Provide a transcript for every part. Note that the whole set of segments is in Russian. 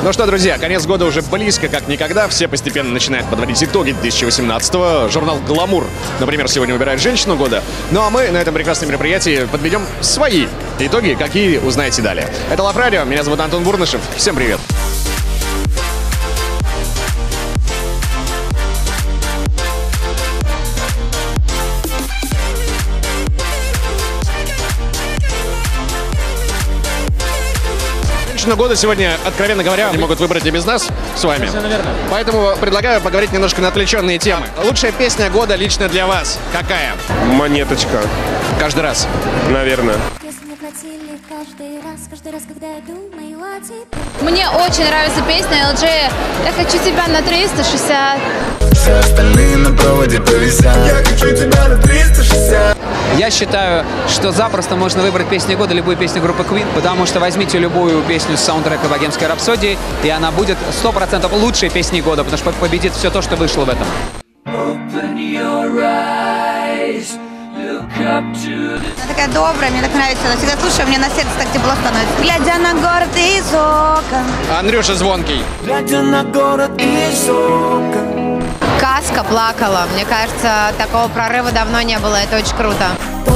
Ну что, друзья, конец года уже близко, как никогда. Все постепенно начинают подводить итоги 2018-го. Журнал «Гламур», например, сегодня выбирает женщину года. Ну а мы на этом прекрасном мероприятии подведем свои итоги, какие узнаете далее. Это Лав Радио, меня зовут Антон Бурнышев. Всем привет! Года сегодня, откровенно говоря, они могут выбрать и без нас с вами. Поэтому предлагаю поговорить немножко на отвлеченные темы. Лучшая песня года лично для вас какая? Монеточка. Каждый раз? Наверное. Мне очень нравится песня LG «Я хочу тебя на 360». Все остальные на проводе повисят. Я хочу тебя на 360. Я считаю, что запросто можно выбрать песню года, любую песню группы Queen, потому что возьмите любую песню с саундтрека «Богемской рапсодии», и она будет 100% лучшей песней года, потому что победит все то, что вышло в этом. Она такая добрая, мне так нравится. Она всегда слушаю, мне на сердце так тепло становится. Глядя на город из окон. Андрюша Звонкий. Глядя на город из окон. Казка плакала. Мне кажется, такого прорыва давно не было. Это очень круто.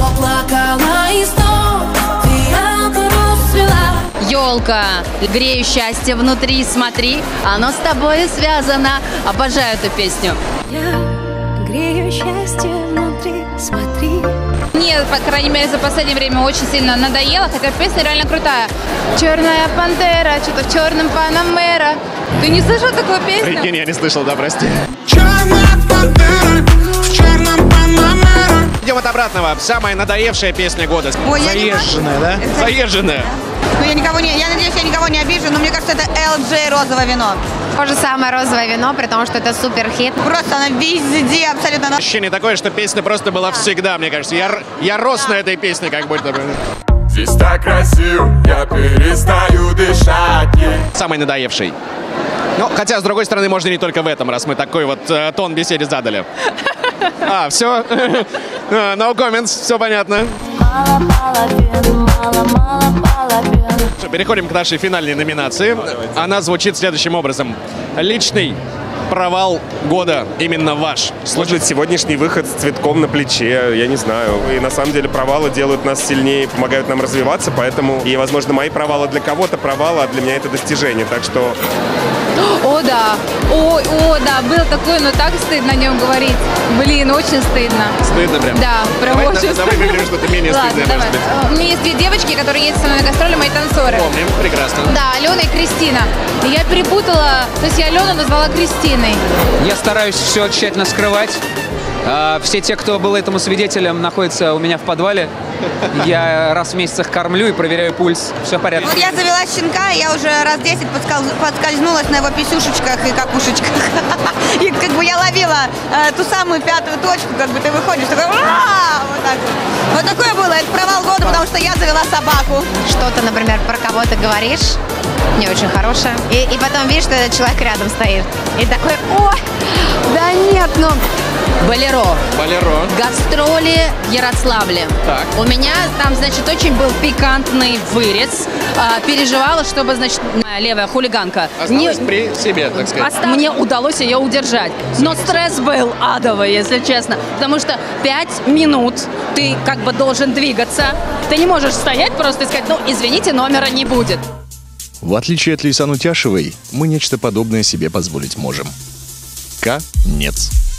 Елка, грею счастье внутри, смотри, оно с тобой связано. Обожаю эту песню. Я грею счастье внутри, смотри. Мне, по крайней мере, за последнее время очень сильно надоело, хотя песня реально крутая. Черная пантера, что-то в черном Панамера. Ты не слышал такую песню? Прикинь, я не слышал, да, прости. Черная пантера в черном Панамера. Идем от обратного. Самая надоевшая песня года. Ой, заезженная, да? Заезженная. Ну, я надеюсь, я никого не обижу, но мне кажется, это LG «Розовое вино». То же самое «Розовое вино», при том, что это супер хит. Просто она везде абсолютно. Ощущение такое, что песня просто была всегда, мне кажется. Я рос на этой песне, как будто бы. Здесь так красиво, я перестаю дышать. Самый надоевший. Ну, хотя, с другой стороны, можно не только в этом, раз мы такой вот тон беседе задали. Все? No comments, все понятно. Переходим к нашей финальной номинации. Она звучит следующим образом. Личный провал года именно ваш. Слушай, сегодняшний выход с цветком на плече, я не знаю. И на самом деле провалы делают нас сильнее, помогают нам развиваться, поэтому, и, возможно, мои провалы для кого-то провалы, а для меня это достижение. Так что... О, да. О, да, было такое, но так стыдно о нем говорить. Блин, очень стыдно. Стыдно прям? Да, прям очень Давай выберем что-то менее стыдное, Ладно, может быть. У меня есть две девочки, которые ездят со мной на гастроли, мои танцоры. Помним, прекрасно. Да, Алена и Кристина. И я перепутала, то есть я Алену назвала Кристиной. Я стараюсь все тщательно скрывать. Все те, кто был этому свидетелем, находятся у меня в подвале. Я раз в месяц их кормлю и проверяю пульс. Все в порядке. Вот я завела щенка, и я уже раз 10 подскользнулась на его писюшечках и какушечках. И как бы я ловила ту самую пятую точку, как бы ты выходишь, такой вот так вот. Вот такое было, это провал года, потому что я завела собаку. Что-то, например, про кого ты говоришь, не очень хорошее. И потом видишь, что этот человек рядом стоит. И такой, о, да нет, ну... Болеро. Гастроли в Ярославле. Так. У меня там, значит, очень был пикантный вырез. Переживала, чтобы, значит, моя левая хулиганка... Осталось при себе, так сказать. Мне удалось ее удержать. Но стресс был адовый, если честно. Потому что 5 минут ты как бы должен двигаться. Ты не можешь стоять просто и сказать, ну, извините, номера не будет. В отличие от Лейсан Утяшевой, мы нечто подобное себе позволить можем. Конец.